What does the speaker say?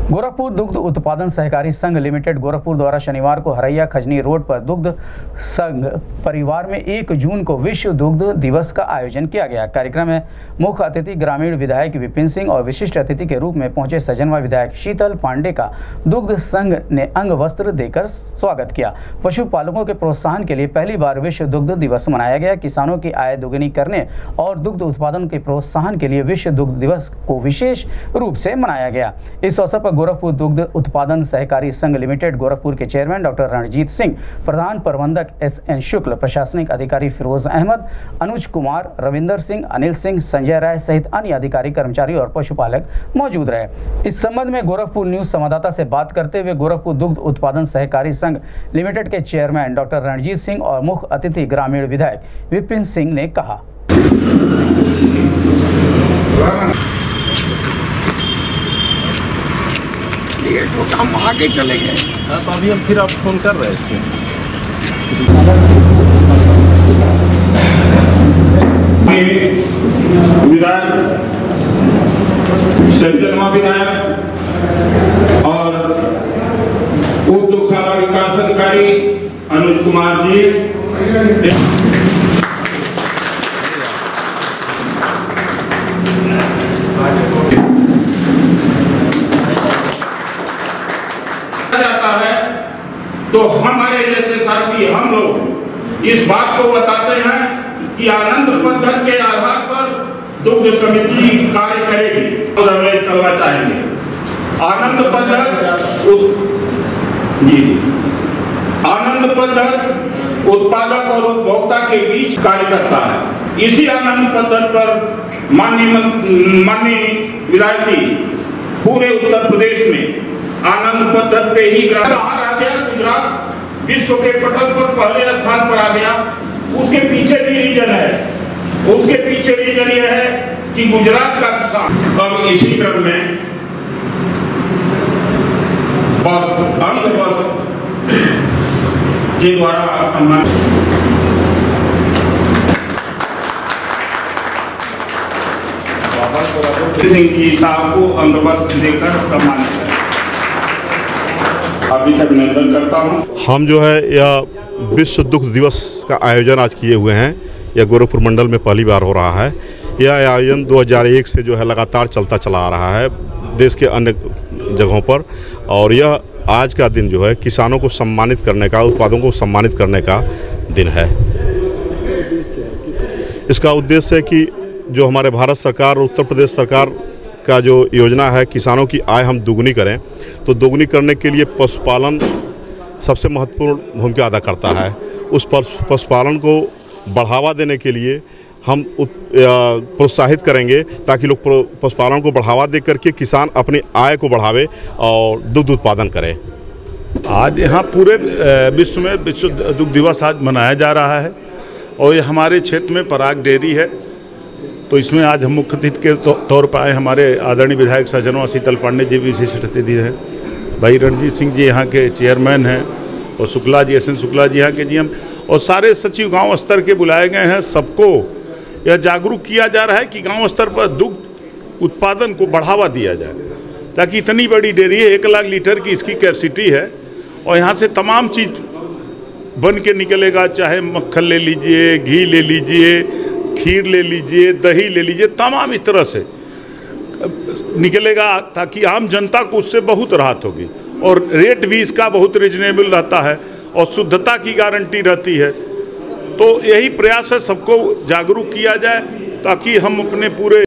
गोरखपुर दुग्ध उत्पादन सहकारी संघ लिमिटेड गोरखपुर द्वारा शनिवार को हरैया खजनी रोड पर दुग्ध संघ परिवार में 1 जून को विश्व दुग्ध दिवस का आयोजन किया गया। कार्यक्रम में मुख्य अतिथि ग्रामीण विधायक विपिन सिंह और विशिष्ट अतिथि के रूप में पहुंचे सजनवा विधायक शीतल पांडे का दुग्ध संघ ने अंग वस्त्र देकर स्वागत किया। पशुपालकों के प्रोत्साहन के लिए पहली बार विश्व दुग्ध दिवस मनाया गया। किसानों की आय दोगुनी करने और दुग्ध उत्पादन के प्रोत्साहन के लिए विश्व दुग्ध दिवस को विशेष रूप से मनाया गया। इस अवसर पर गोरखपुर दुग्ध उत्पादन सहकारी संघ लिमिटेड गोरखपुर के चेयरमैन डॉक्टर रणजीत सिंह, प्रधान प्रबंधक SN शुक्ल, प्रशासनिक अधिकारी फिरोज अहमद, अनुज कुमार, रविंदर सिंह, अनिल सिंह, संजय राय सहित अन्य अधिकारी, कर्मचारी और पशुपालक मौजूद रहे। इस संबंध में गोरखपुर न्यूज संवाददाता से बात करते हुए गोरखपुर दुग्ध उत्पादन सहकारी संघ लिमिटेड के चेयरमैन डॉक्टर रणजीत सिंह और मुख्य अतिथि ग्रामीण विधायक विपिन सिंह ने कहा। तो हम आगे चले गए। तो अभी हम फिर आप फोन कर रहे थे। विधायक सजनवा विधायक और उप दुग्धशाला विकास अधिकारी अनुज कुमार जी जाता है तो हमारे जैसे साथी हम लोग इस बात को बताते हैं कि आनंद पद्धति के आधार पर दुग्ध समिति कार्य करेगी और हमें चलना चाहेंगे। आनंद पद्धति आनंद पद्धति उत्पादक और उपभोक्ता के बीच कार्य करता है। इसी आनंद पद्धति पर माननीय विधायक जी पूरे उत्तर प्रदेश में आनंद पद्धति पे ही आ गया। गुजरात विश्व के पटल पर पहले स्थान पर आ गया। उसके पीछे भी रीजन है। उसके पीछे रीजन यह है कि गुजरात का किसान अब इसी क्रम में अंग वस्त्र के द्वारा सम्मान सिंह जी साहब को अंग वस्त्र देकर सम्मानित किया। अभी तक निवेदन करता हूँ। हम जो है यह विश्व दुग्ध दिवस का आयोजन आज किए हुए हैं। यह गोरखपुर मंडल में पहली बार हो रहा है। यह आयोजन 2001 से जो है लगातार चलता चला आ रहा है देश के अन्य जगहों पर, और यह आज का दिन जो है किसानों को सम्मानित करने का, उत्पादों को सम्मानित करने का दिन है। इसका उद्देश्य है कि जो हमारे भारत सरकार और उत्तर प्रदेश सरकार का जो योजना है किसानों की आय हम दुगुनी करें, तो दोगुनी करने के लिए पशुपालन सबसे महत्वपूर्ण भूमिका अदा करता है। उस पशुपालन को बढ़ावा देने के लिए हम प्रोत्साहित करेंगे ताकि लोग पशुपालन को बढ़ावा दे करके किसान अपनी आय को बढ़ावे और दुग्ध उत्पादन करें। आज यहाँ पूरे विश्व में विश्व दुग्ध दिवस आज मनाया जा रहा है और ये हमारे क्षेत्र में पराग डेयरी है, तो इसमें आज हम मुख्य अतिथि के तौर पर आए। हमारे आदरणीय विधायक सजनवा शीतल पांडे जी भी विशिष्ट अतिथि हैं। भाई रणजीत सिंह जी यहाँ के चेयरमैन हैं और शुक्ला जी, SN शुक्ला जी यहाँ के GM, और सारे सचिव गांव स्तर के बुलाए गए हैं। सबको यह जागरूक किया जा रहा है कि गांव स्तर पर दुग्ध उत्पादन को बढ़ावा दिया जाए, ताकि इतनी बड़ी डेयरी है, 1 लाख लीटर की इसकी कैपेसिटी है और यहाँ से तमाम चीज़ बन के निकलेगा। चाहे मक्खन ले लीजिए, घी ले लीजिए, खीर ले लीजिए, दही ले लीजिए, तमाम इस तरह से निकलेगा ताकि आम जनता को उससे बहुत राहत होगी और रेट भी इसका बहुत रिजनेबल रहता है और शुद्धता की गारंटी रहती है। तो यही प्रयास है सबको जागरूक किया जाए ताकि हम अपने पूरे